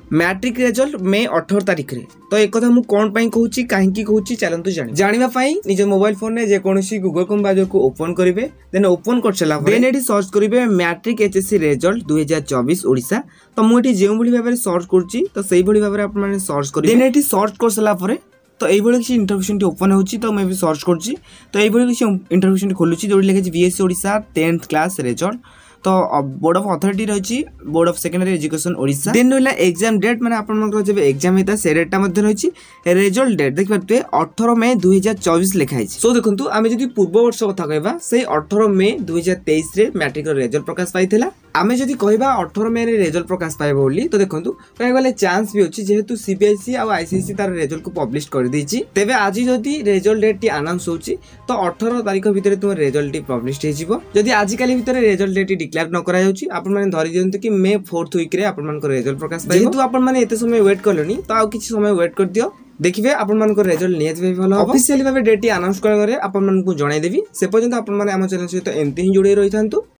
Matric result मे 18 तारिख रे। तो एक कथा मु कोन पई कहूची काहेकि कहूची चलंतु जानिबा पई निज मोबाइल फोन रे जे कोनोसी गूगल क्रोम ब्राउजर को ओपन करिवे देन ओपन कर चला देन एठी सर्च करिवे मैट्रिक एचएससी रिजल्ट 2024 ओडिसा। तो मु एठी जेउ भली भाबरे सर्च करची तो सेही भली भाबरे आपण माने सर्च करिवे देन एठी सर्च कर सला परे तो एई भली किसी इंटरव्यूशन ओपन होची तो मैं भी सर्च करची तो एई भली किसी इंटरव्यूशन खोलुची जोडी लिखै BSC Odisha 10th class result. तो बोर्ड ऑफ अथॉरिटी रही board of secondary education Odisha then रहा एग्जाम डेट माने आपन जब एग्जाम होता से डेटा रही रिजल्ट डेट देखि पारते 18 मई 2024 लिखाई। सो देखंतु आमे जदि पूर्व वर्ष कथा कहबा से 18 मई 2023 रे मैट्रिक रिजल्ट प्रकाश पाइथिला। आमे जदि कहबा 18 मई रे रिजल्ट प्रकाश पाइबो बोली तो देखंतु कहे गले चांस भी अछि जेहेतु सीबीएसई आ आईसीएसई तार रिजल्ट को पब्लिश कर देछि। तेबे आज जदि रिजल्ट डेट टी अनाउंस होछि तो 18 तारिख भितर तुम रिजल्ट टी पब्लिश हे जिवो। जदि आज काली भितर रिजल्ट डेट डिक्लेयर न करा जाउछि आपण माने धरि दियंतु कि मे 4th वीक रे आपण मान को रिजल्ट प्रकाश पाइबो। जेहेतु आपण माने एते समय वेट करलनी तो आ किछि समय वेट कर दियो देखिबे आपण मान को रिजल्ट नियत भी भलो ऑफिशियली भाबे डेट टी अनाउंस करले आपण मान को जणाई देबी। से पर्यंत आपण माने हम चैनल सहित एमती ही जुड़े रहिथांतु।